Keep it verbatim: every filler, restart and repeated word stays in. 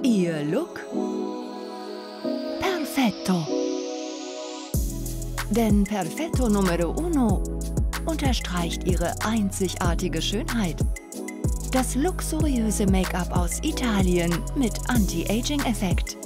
Ihr Look? Perfetto! Denn Perfetto Numero Uno unterstreicht Ihre einzigartige Schönheit. Das luxuriöse Make-up aus Italien mit Anti-Aging-Effekt.